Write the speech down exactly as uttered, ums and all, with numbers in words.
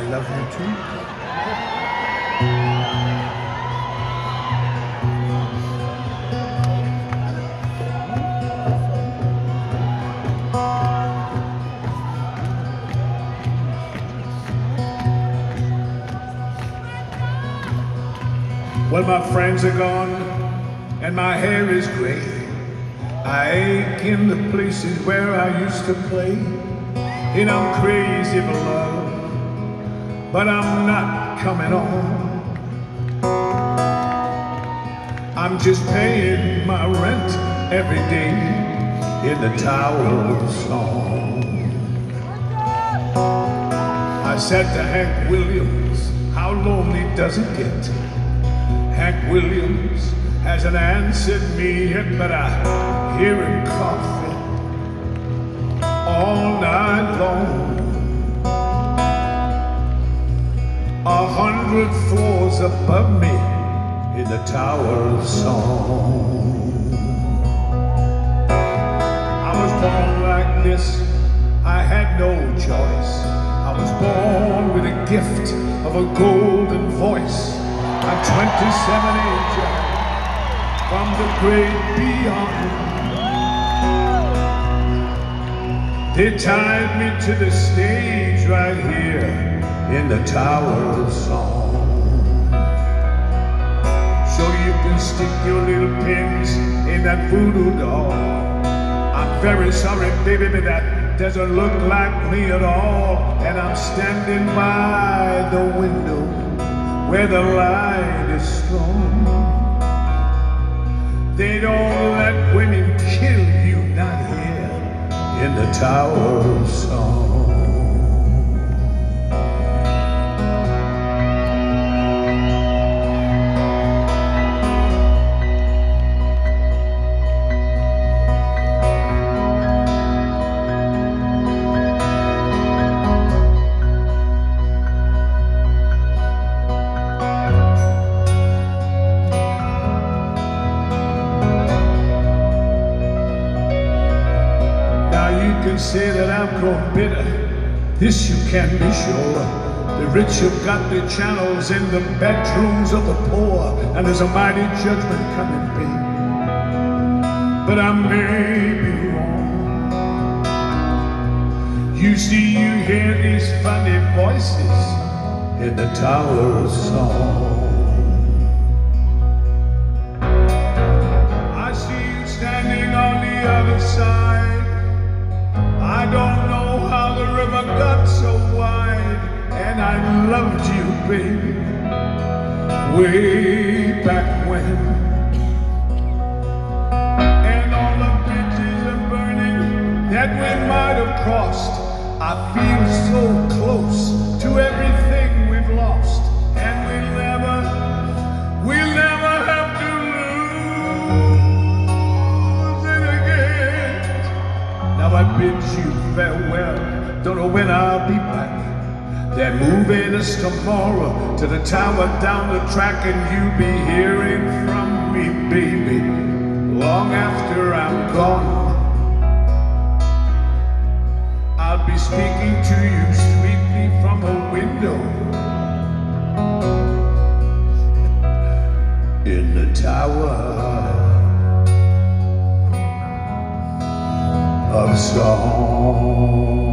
love you too. Well, my friends are gone and my hair is gray. I ache in the places where I used to play. And I'm crazy for love, but I'm not coming on. I'm just paying my rent every day in the Tower song. I said to Hank Williams, how lonely does it get? Hank Williams hasn't answered me yet, but I hear him coughing all night long. A hundred floors above me in the Tower song. I was born like this, I had no choice. I was born with a gift of a golden voice. I'm twenty-seven angels from the great beyond. They tied me to the stage right here in the Tower song. So you can stick your little pins in that voodoo doll. I'm very sorry, baby, but that doesn't look like me at all. And I'm standing by the window where the light is strong. They don't let women kill you, not here in the Tower song. You can say that I'm grown bitter, this you can be sure. The rich have got their channels in the bedrooms of the poor, and there's a mighty judgment coming, baby. But I may be wrong. You see, you hear these funny voices in the Tower song. I see you standing on the other side. I don't know how the river got so wide, and I loved you, baby, way back when. And all the bridges are burning that we might have crossed. I feel so close to everything we've lost, and we'll never, we'll never have to lose it again. Now I bid you farewell, don't know when I'll be back. They're moving us tomorrow to the tower down the track, and you'll be hearing from me, baby, long after I'm gone. I'll be speaking to you sweetly from a window in the Tower of Song.